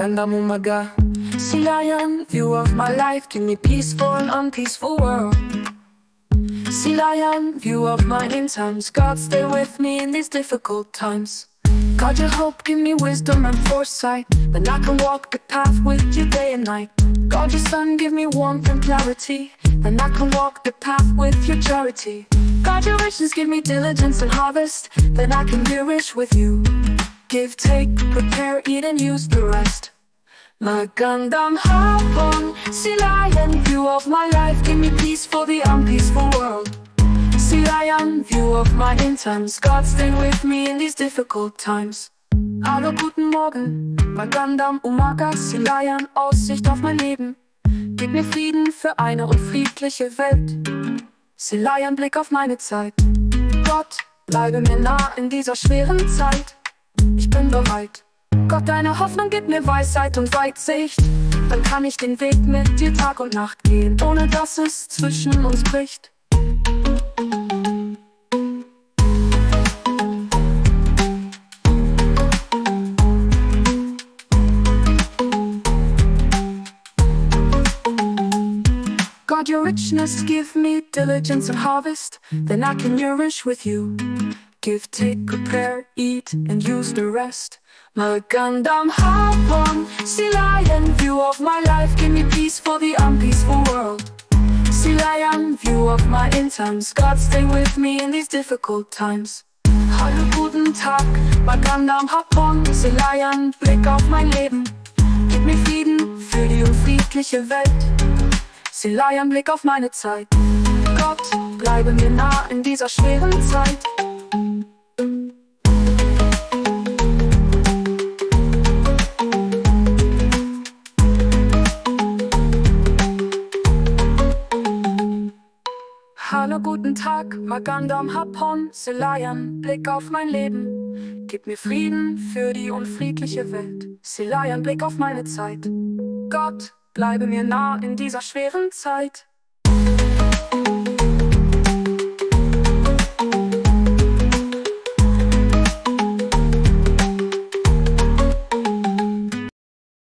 Magandang umaga. Silayan, view of my life, give me peaceful and unpeaceful world. Silayan, view of my end times, God stay with me in these difficult times. God your hope, give me wisdom and foresight, then I can walk the path with you day and night. God your sun, give me warmth and clarity, then I can walk the path with your charity. God your riches, give me diligence and harvest, then I can nourish with you. Give, take, prepare, eat and use the rest. Magandang hapon, Silayan, view of my life, give me peace for the unpeaceful world. Silayan, view of my end times, God stay with me in these difficult times. Hallo, guten Morgen, magandang umaga, Silayan, Aussicht auf mein Leben. Gib mir Frieden für eine unfriedliche Welt. Silayan, Blick auf meine Zeit. Gott, bleibe mir nah in dieser schweren Zeit. Ich bin bereit. Gott, deine Hoffnung gibt mir Weisheit und Weitsicht. Dann kann ich den Weg mit dir Tag und Nacht gehen, ohne dass es zwischen uns bricht. God, your richness, give me diligence and harvest, then I can nourish with you. Give, take, prepare, eat, and use the rest. Magandang hapon, Silayan, view of my life, give me peace for the unpeaceful world. Silayan, view of my end times, God stay with me in these difficult times. Hallo, guten Tag, magandang hapon, Silayan, Blick auf mein Leben. Gib mir Frieden für die unfriedliche Welt. Silayan, Blick auf meine Zeit. Gott, bleibe mir nah in dieser schweren Zeit. Hallo, guten Tag, magandang hapon, Silayan, Blick auf mein Leben. Gib mir Frieden für die unfriedliche Welt. Silayan, Blick auf meine Zeit. Gott, bleibe mir nah in dieser schweren Zeit.